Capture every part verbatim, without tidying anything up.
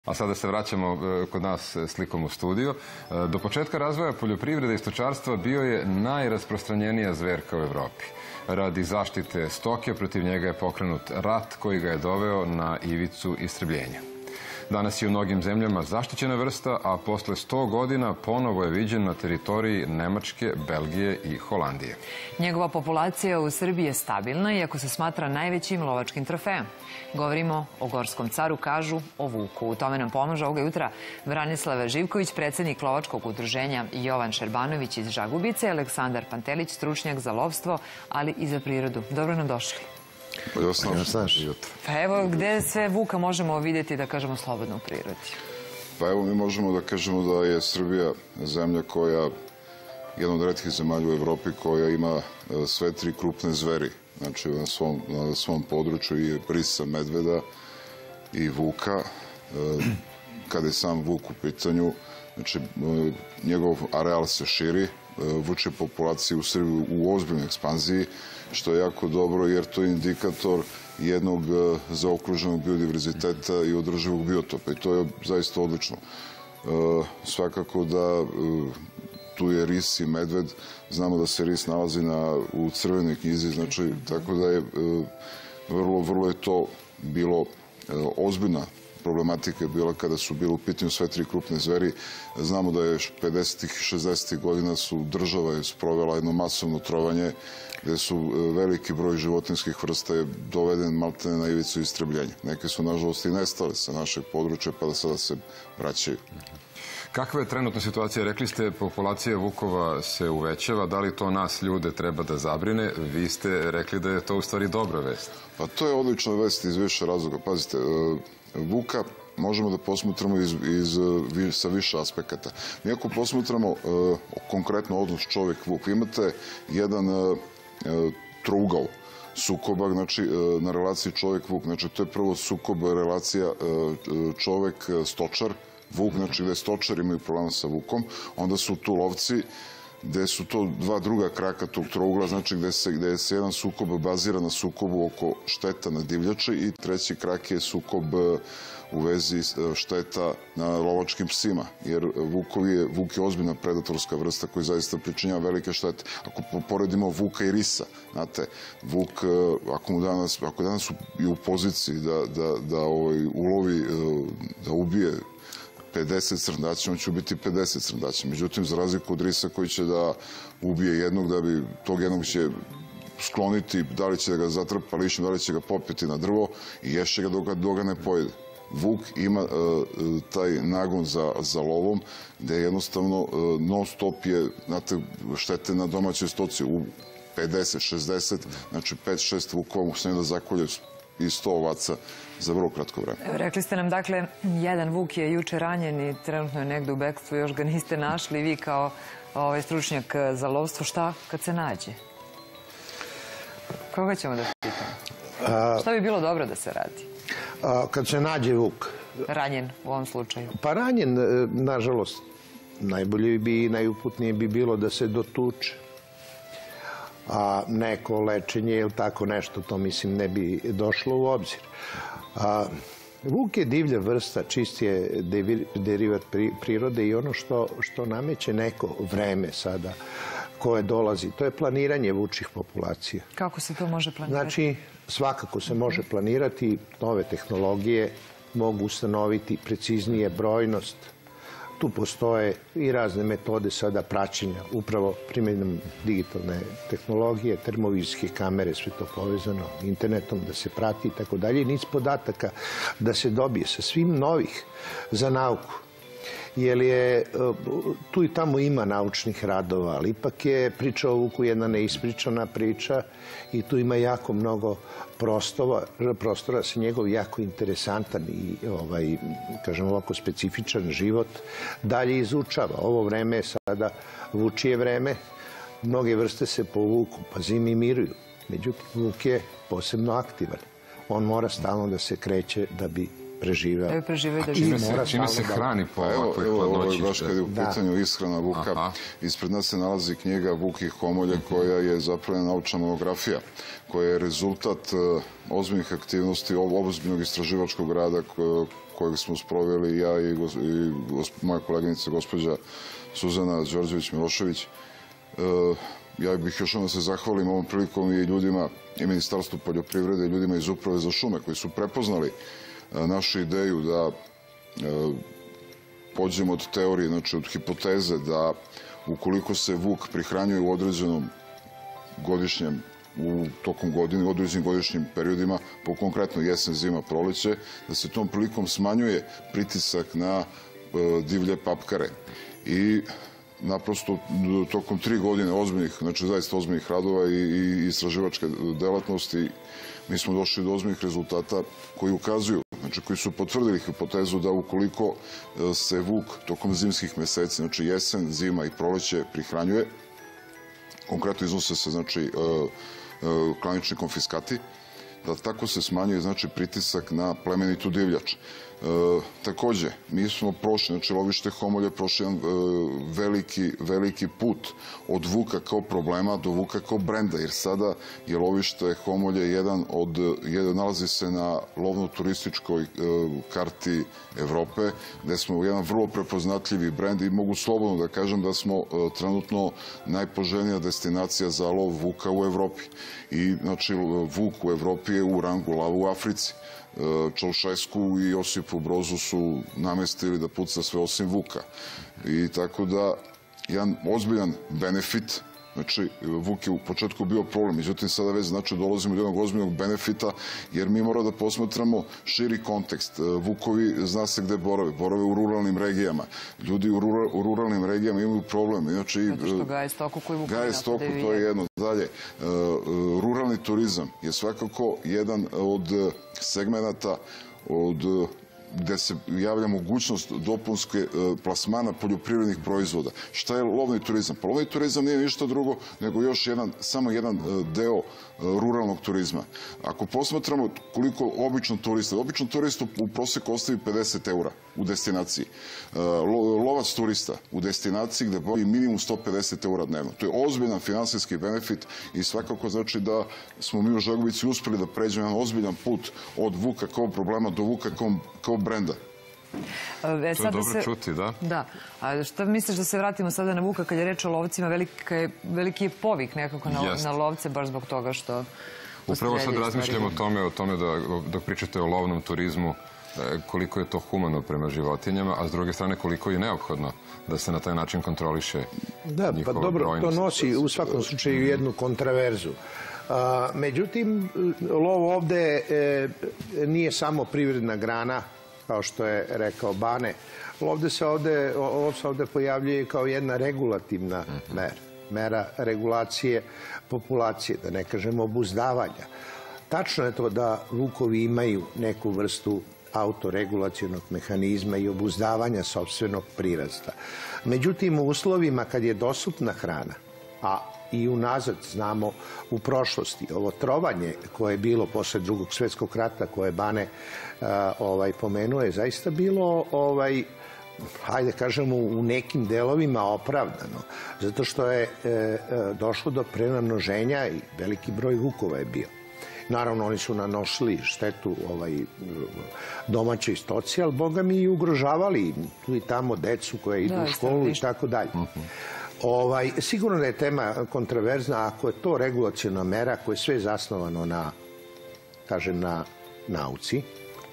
A sada se vraćamo kod nas slikom u studiju. Do početka razvoja poljoprivrede i stočarstva bio je najrasprostranjenija zverka u Evropi. Radi zaštite stoke protiv njega je pokrenut rat koji ga je doveo na ivicu istrebljenja. Danas je u mnogim zemljama zaštićena vrsta, a posle sto godina ponovo je viđen na teritoriji Nemačke, Belgije i Holandije. Njegova populacija u Srbiji je stabilna, iako se smatra najvećim lovačkim trofejem. Govorimo o gorskom caru, kažu o vuku. U tome nam pomaže ovoga jutra Branislava Živković, predsjednik lovačkog udruženja, Jovan Šerbanović iz Žagubice, Aleksandar Pantelić, stručnjak za lovstvo, ali i za prirodu. Dobro nam došli. Pa evo, gde sve vuka možemo vidjeti, da kažemo, slobodno u prirodi? Pa evo, mi možemo da kažemo da je Srbija zemlja koja, jedna od retkih zemalja u Evropi koja ima sve tri krupne zveri. Znači, na svom, na svom području i risa, medveda i vuka. Kada je sam vuk u pitanju, znači, njegov areal se širi, vučje populacije u Srbiji u ozbiljnoj ekspanziji, što je jako dobro jer to je indikator jednog zaokruženog biodiverziteta i održivog biotopa i to je zaista odlično. Svakako da tu je ris i medved, znamo da se ris nalazi u crvenoj knjizi, znači tako da je vrlo, vrlo je to bilo ozbiljna problematika je bila kada su bile u pitanju sve tri krupne zveri. Znamo da je pedesetih i šezdesetih godina su država je sprovela jedno masovno trovanje gde su veliki broj životinjskih vrsta je doveden maltene na ivicu istrebljenja. Neke su nažalost i nestale sa našeg područja pa da sada se vraćaju. Kakva je trenutna situacija? Rekli ste, populacija vukova se uvećava. Da li to nas, ljude, treba da zabrine? Vi ste rekli da je to u stvari dobra vest. Pa to je odlična vest iz više razloga. Pazite, vuka možemo da posmatramo iz, iz, sa više aspekata. Mi ako posmatramo konkretno odnos čovjek-vuk, imate jedan trougao sukoba, znači na relaciji čovjek-vuk, znači to je prvo sukob relacija čovjek-stočar, vuk, znači gde stočari imaju problema sa vukom, onda su tu lovci, gde su to dva druga kraka tog trougla, znači gde se, gde se jedan sukob bazira na sukobu oko šteta na divljači i treći krak je sukob u vezi šteta na lovačkim psima, jer vukovi je, vuk je ozbiljna predatorska vrsta koji zaista pričinjava velike štete. Ako poredimo vuka i risa, znate, vuk, ako mu danas, ako danas je u poziciji da, da, da ovaj, ulovi, da ubije pedeset srndaća, on će ubiti pedeset srndaća. Međutim, za razliku od risa koji će da ubije jednog, da bi tog jednog će skloniti, da li će da ga zatrpa lišno, da li će ga popeti na drvo i ješće ga dok ga ne pojede. Vuk ima taj nagon za, za lovom, gde jednostavno non stop je, znate, štete na domaćoj stoci u pedeset, šezdeset, znači pet šest vukova mu smije da zakolje i sto ovaca za vrlo kratko vreme. Rekli ste nam, dakle, jedan vuk je juče ranjen i trenutno je negde u bekstvu, još ga niste našli. Vi kao ovaj stručnjak za lovstvo, šta kad se nađe? Koga ćemo da pitamo? Šta bi bilo dobro da se radi? Kad se nađe vuk? Ranjen u ovom slučaju. Pa ranjen, nažalost, najbolje bi i najuputnije bi bilo da se dotuče. A neko lečenje ili tako nešto, to mislim ne bi došlo u obzir. A, vuk je divlja vrsta, čist je derivat prirode i ono što, što nameće neko vreme sada koje dolazi, to je planiranje vučjih populacija. Kako se to može planirati? Znači, svakako se može planirati, nove tehnologije mogu ustanoviti preciznije brojnost. Tu postoje i razne metode sada praćenja, upravo primjenom digitalne tehnologije, termovizijske kamere, sve to povezano internetom, da se prati i tako dalje. Niz podataka da se dobije sa svim novih za nauku. Jer je, tu i tamo ima naučnih radova, ali ipak je priča o vuku jedna neispričana priča i tu ima jako mnogo prostora, prostora sa njegov jako interesantan i, ovaj, kažem ovako, specifičan život dalje izučava. Ovo vreme je sada vučije vreme, mnoge vrste se povuku, pa zimi miruju. Međutim, vuk je posebno aktivan. On mora stalno da se kreće da bi preživeo. Da bi preživeo da živi. Čime se hrani po ovakvoj hladnoći? Evo, baš kad je u pitanju ishrana vuka, ispred nas se nalazi knjiga Vuk i homolje, koja je zapravo naučna monografija, koja je rezultat ozbiljnih aktivnosti, ozbiljnog istraživačkog rada kojeg smo sproveli ja i moja koleginica gospođa Suzana Đorđević-Milošević. Ja bih još ono se zahvalim ovom prilikom i ljudima i Ministarstvu poljoprivrede i ljudima iz Uprave za šume koji su prepoznali našu ideju da pođemo od teorije, znači od hipoteze da ukoliko se vuk prihranjuje u određenom godišnjem, u tokom godine, u određenim godišnjim periodima, po konkretno jesen, zima, proleće, da se tom prilikom smanjuje pritisak na divlje papkare. I naprosto tokom tri godine ozbiljnih, znači zaista ozbiljnih radova i istraživačke delatnosti, mi smo došli do ozbiljnih rezultata koji ukazuju, znači koji su potvrdili hipotezu da ukoliko se vuk tokom zimskih meseci, znači jesen, zima i proleće prihranjuje, konkretno iznose se znači klanični konfiskati, da tako se smanjuje znači pritisak na plemenitu divljač. Takođe, mi smo prošli, znači lovište Homolje prošli jedan veliki, veliki put od vuka kao problema do vuka kao brenda, jer sada je lovište Homolje jedan od, jedan nalazi se na lovno-turističkoj karti Evrope, gde smo jedan vrlo prepoznatljivi brend i mogu slobodno da kažem da smo trenutno najpoželjnija destinacija za lov vuka u Evropi. I, znači, vuk u Evropi je u rangu lava u Africi. Čaušesku i Josipu Brozu su namestili da puca sve osim vuka. I tako da, jedan ozbiljan benefit, znači, vuk je u početku bio problem, međutim sada već znači dolazimo do jednog ozbiljnog benefita, jer mi moramo da posmatramo širi kontekst. Vukovi zna se gde borave, borave u ruralnim regijama. Ljudi u ruralnim regijama imaju probleme. Zato što gaje stoku koji vukovi gaje stoku, to je jedno. Dalje, ruralni turizam je svakako jedan od segmenata od gde se javlja mogućnost dopunske plasmana poljoprivrednih proizvoda. Šta je lovni turizam? Pa lovni turizam nije ništa drugo nego još jedan, samo jedan deo ruralnog turizma. Ako posmatramo koliko obično turista, obično turista u proseku ostavi pedeset eura u destinaciji. Lovac turista u destinaciji gde boji minimum sto pedeset eura dnevno. To je ozbiljan finansijski benefit i svakako znači da smo mi u Žegovici uspeli da pređemo jedan ozbiljan put od vuka kao problema do vuka kao brenda. To je dobro čuti, da? Da. A šta misliš da se vratimo sada na vuka kad je reč o lovcima? Veliki je povik nekako na lovce baš zbog toga što... Upravo sad razmišljamo o tome, o tome dok pričate o lovnom turizmu, koliko je to humano prema životinjama, a s druge strane koliko je neophodno da se na taj način kontroliše njihova brojnost. Da, pa dobro, to nosi u svakom slučaju jednu kontraverzu. Međutim, lov ovde nije samo privredna grana, kao što je rekao Bane. Lov se ovde pojavljuje kao jedna regulativna mera. Mera regulacije populacije, da ne kažemo obuzdavanja. Tačno je to da vukovi imaju neku vrstu autoregulacionog mehanizma i obuzdavanja sopstvenog prirasta. Međutim, u uslovima kad je dostupna hrana, a i unazad znamo u prošlosti, ovo trovanje koje je bilo posle drugog svjetskog rata, koje Bane pomenuo, je zaista bilo, hajde kažemo, u nekim delovima opravdano, zato što je došlo do prenamnoženja i veliki broj vukova je bio. Naravno, oni su nanošili štetu domaćoj stoci, ali boga mi i ugrožavali tu i tamo decu koja idu u školu i tako dalje. Sigurno da je tema kontraverzna ako je to regulacijona mera koja je sve zasnovano na, kažem, na nauci.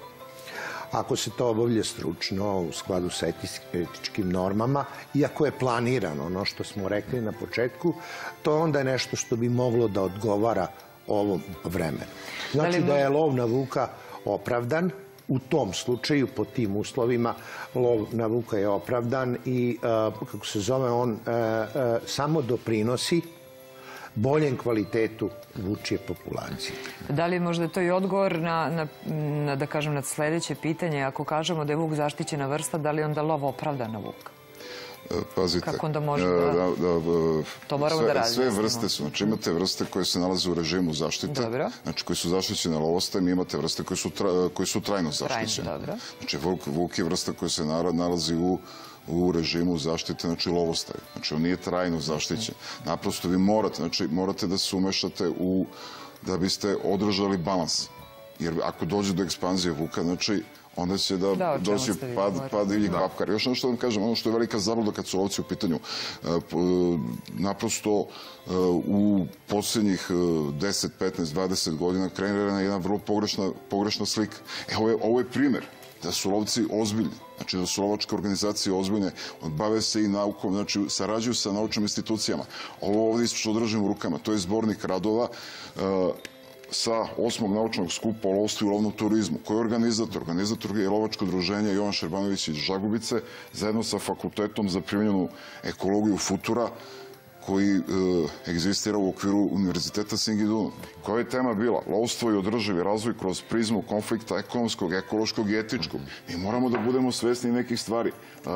Ako se to obavlja stručno, u skladu sa etičkim normama, iako je planirano, ono što smo rekli na početku, to onda je nešto što bi moglo da odgovara ovom vremenu. Znači da je lov na vuka opravdan, u tom slučaju, po tim uslovima, lov na vuka je opravdan i, kako se zove, on samo doprinosi boljem kvalitetu vučje populacije. Da li je možda to i odgovor na, da kažem, na sledeće pitanje? Ako kažemo da je vuk zaštićena vrsta, da li je onda lov opravdan na vuk? Pazite, kako onda može da... To moramo da razmislimo. Sve vrste su, znači imate vrste koje se nalaze u režimu zaštite, znači koje su zaštićene lovostajem, i imate vrste koje su trajno zaštićene. Znači vuk je vrsta koja se nalazi u režimu zaštite, znači lovostaju. Znači on nije trajno zaštićen. Naprosto vi morate, znači morate da se umešate u, da biste održali balans. Jer ako dođe do ekspanzije vuka, znači onda će da doći pad divljih papkara. Još nešto da vam kažem, ono što je velika zabluda kad su lovci u pitanju, naprosto u posljednjih deset, petnaest, dvadeset godina kreirana je jedna vrlo pogrešna slika. Ovo je primjer da su lovci ozbiljni, znači da su lovačke organizacije ozbiljne, bave se i naukom, znači sarađuju sa naučnim institucijama. Ovo ovdje što držim u rukama, to je zbornik radova sa osmog naučnog skupa o lovstvu i lovnom turizmu. Koji je organizator? Organizator je lovačko udruženje Jovan Šerbanović iz Žagubice, zajedno sa Fakultetom za primjenjenu ekologiju Futura, koji egzistira u okviru Univerziteta Singidunu. Koja je tema bila? Lovstvo i održivi razvoj kroz prizmu konflikta ekonomskog, ekološkog i etičkog. Mi moramo da budemo svesni nekih stvari.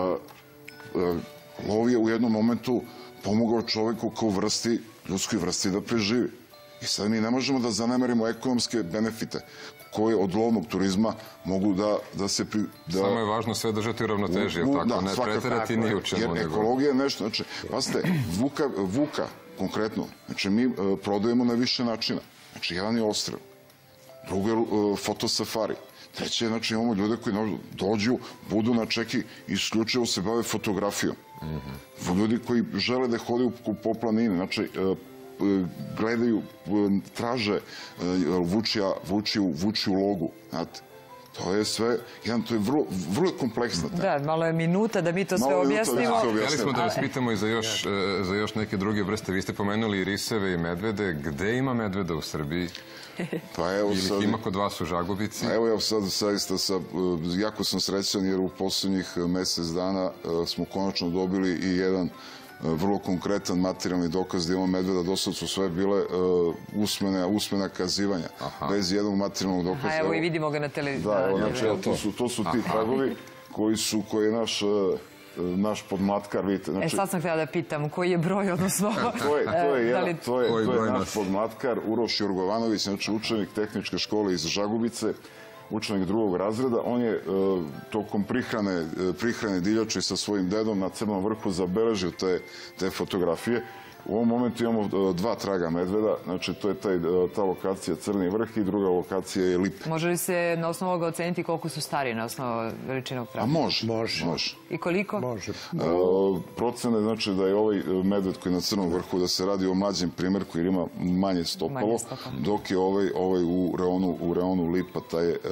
Lov je u jednom momentu pomogao čoveku kao vrsti, ljudskoj vrsti da preživi. I sad mi ne možemo da zanemarimo ekonomske benefite koje od lovnog turizma mogu da se... Samo je važno sve držati u ravnoteži, jer tako ne preterati ni u čemu. Jer ekologija je nešto, znači, pasite, vuka konkretno, znači mi prodajemo na više načina. Znači, jedan je odstrel, drugo je fotosafari, treće je, znači, imamo ljude koji dođu, budu na čeki, isključivo se bave fotografijom. Ljudi koji žele da hodaju po planini, znači, gledaju, traže vučiju logu. To je sve, to je vrlo kompleksno. Da, malo je minuta da mi to sve objasnimo. Htjeli smo da vas pitamo i za još neke druge vrste. Vi ste pomenuli i riseve i medvede. Gde ima medveda u Srbiji? Ili ima kod vas u Žagubici? Evo ja sad zaista jako sam srećan jer u posljednjih mesec dana smo konačno dobili i jedan vrlo konkretan materijalni dokaz da imamo medveda. Do sad su sve bile usmena kazivanja. Bez jednog materijalnog dokaza. A evo i vidimo ga na televiziji. Da, to su ti tragovi koji je naš podmatkar, vidite. E sad sam htjela da pitam koji je broj, odnosno... To je naš podmatkar Uroš Jurgovanović, znači učenik tehničke škole iz Žagubice, učenik drugog razreda. On je tokom prihrane divljači sa svojim dedom na Crnom vrhu zabeležio te fotografije. U ovom momentu imamo dva traga medveda, znači to je ta lokacija Crni vrh i druga lokacija je Lip. Može li se na osnovu ovoga oceniti koliko su stari na osnovu veličinog traga? A može. Može. I koliko? Može. Procene znači da je ovaj medved koji je na Crnom vrhu, da se radi o mlađem primjerku jer ima manje stopalo, dok je ovaj u reonu Lipa, taj je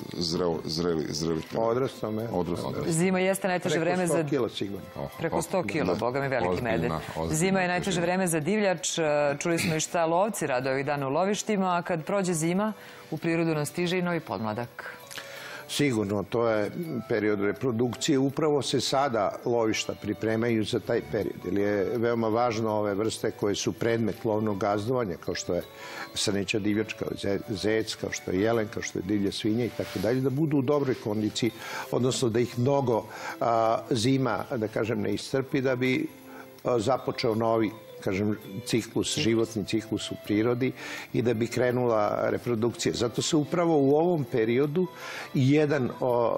zreli primjer. Odrastao medved. Zima jeste najteže vreme za... Preko sto kila sigurno. Preko sto kila, boga mi veliki medved. Zima je najteže vreme za divljač. Čuli smo i šta lovci rade ovih dana u lovištima, a kad prođe zima, u prirodu nas stiže i novi podmladak. Sigurno, to je period reprodukcije. Upravo se sada lovišta pripremaju za taj period. Jer je veoma važno ove vrste koje su predmet lovnog gazdovanja, kao što je srneća divljač, kao zec, kao što je jelen, kao što je divlja svinja i tako dalje, da budu u dobroj kondiciji, odnosno da ih mnogo zima, da kažem, ne iscrpi, da bi započeo novi, kažem, ciklus, životni ciklus u prirodi i da bi krenula reprodukcija. Zato se upravo u ovom periodu jedan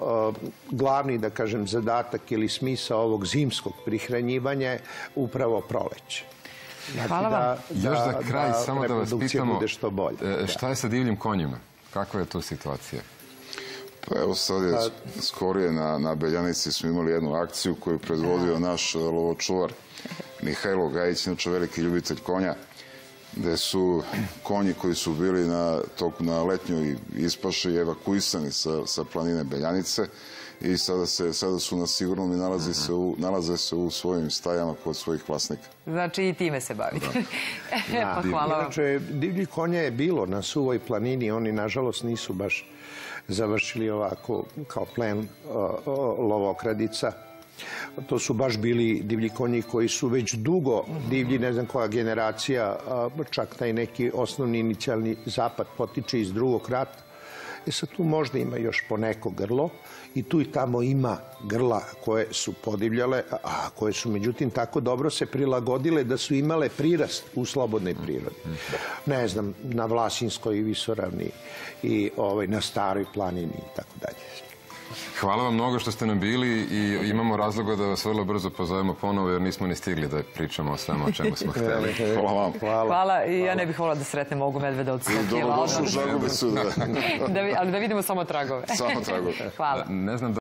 glavni, da kažem, zadatak ili smisao ovog zimskog prihranjivanja je upravo proleće. Hvala vam. Još za kraj, samo da vas pitamo, šta šta je sa divljim konjima? Kakva je to situacija? Pa evo sad je skorije na Beljanici smo imali jednu akciju koju je predvodio naš lovočuvar Mihajlo Gajić, inače veliki ljubitelj konja, gde su konji koji su bili na letnjoj ispaši evakuisani sa planine Beljanice i sada su na sigurnom i nalaze se u svojim stajama kod svojih vlasnika. Znači i time se bavite. Pa hvala vam. Inače, divlji konja je bilo na suvoj planini, oni nažalost nisu baš završili ovako kao plen lovokradica. To su baš bili divlji konji koji su već dugo divlji, ne znam koja generacija, čak taj neki osnovni inicijalni zapad potiče iz drugog rata. E sad tu možda ima još po neko grlo i tu i tamo ima grla koje su podivljale, a koje su međutim tako dobro se prilagodile da su imale prirast u slobodnoj prirodi. Ne znam, na Vlasinskoj visoravni i na Staroj planini i tako dalje. Hvala vam mnogo što ste nam bili i imamo razloga da vas vrlo brzo pozovemo ponovo jer nismo ni stigli da pričamo o svemu o čemu smo hteli. Hvala vam. Hvala i ja ne bih volila da sretnem Olgu Medveda od sto kila. Dobro došli u Žagubicu. Ali da vidimo samo tragove. Samo tragove. Hvala. Ne znam da